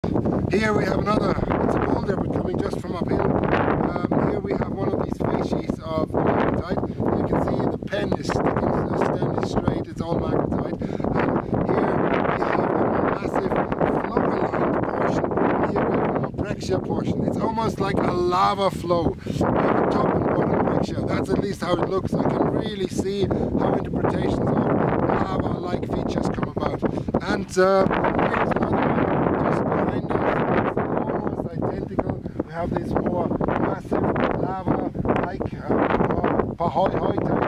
Here we have another, it's a boulder but coming just from uphill. Here we have one of these facies of magnetite. You can see the pen is sticking, the stem is straight, it's all magnetite. And here we have a massive flow-aligned portion. Here we have a breccia portion. It's almost like a lava flow with the top and bottom breccia. That's at least how it looks. I can really see how interpretations of lava-like features come about. And here's another one just behind us. It's almost identical. We have this more massive lava-like Pahoi type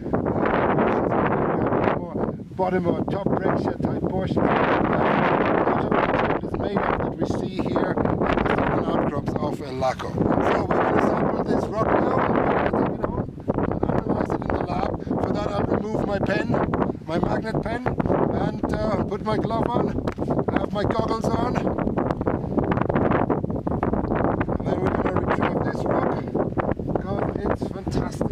bottom or top breccia type portions. Much of the material is made of that we see here in the southern outcrops of Laco. So we're going to sample this rock now and we're going to take it home and analyze it in the lab. For that I'll remove my pen, my magnet pen, and put my glove on, have my goggles on, and then we're going to retrieve this rock because it's fantastic.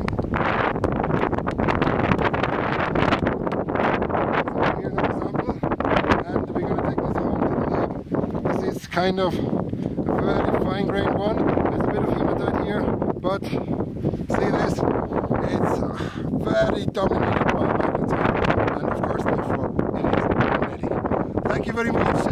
Kind of a very fine-grained one. There's a bit of hematite here, but see this? It's very dominated by magnetite, and of course therefore it is ready. Thank you very much.